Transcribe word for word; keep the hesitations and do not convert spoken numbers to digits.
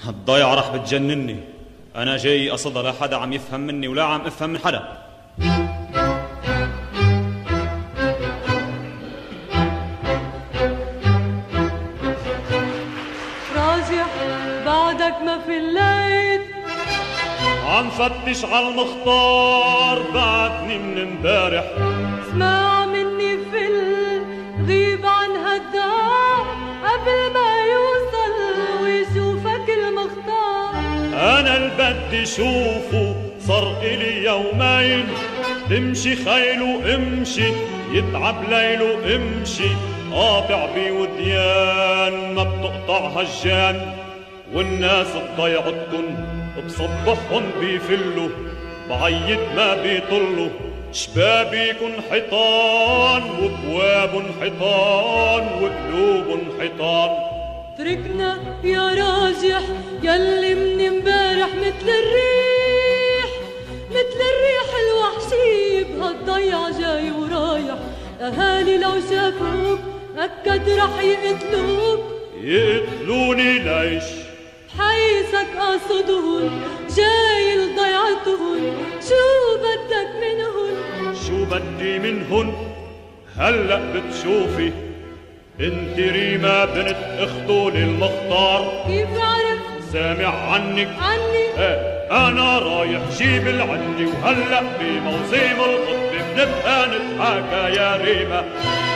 الضيعة رح بتجنني. أنا جاي أصدها لا حدا عم يفهم مني ولا عم أفهم من حدا. راجح بعدك ما في الليل، عم فتش عالمختار بعدني من امبارح. اسمع مني في الغيب عن هالدار قبل ما يوصل ويشوفك المختار. أنا اللي بدي شوفه صار إلي يومين، تمشي خيله امشي يتعب ليله امشي، قاطع بوديان ما بتقطعها الجان. والناس بضيعتكن بصبحن بيفلوا، بعيد ما بيطلوا، شبابيكن حيطان وبوابن حيطان وقلوبن حيطان. تركنا يا راجح يلي من امبارح مثل الريح، مثل الريح الوحشي بهالضيعة جاي ورايح. اهالي لو شافوك اكد رح يقتلوك. يقتلوني ليش؟ حيثك قاصدهن جاي لضيعتهن، شو بدك منهن؟ شو بدي منهن؟ هلأ بتشوفي انت ريما بنت اخته للمختار. كيف عرف؟ سامع عنك. عني؟ ايه انا رايح جيب العندي، وهلأ بموسم الخطب بنبقى نتحاكى يا ريما.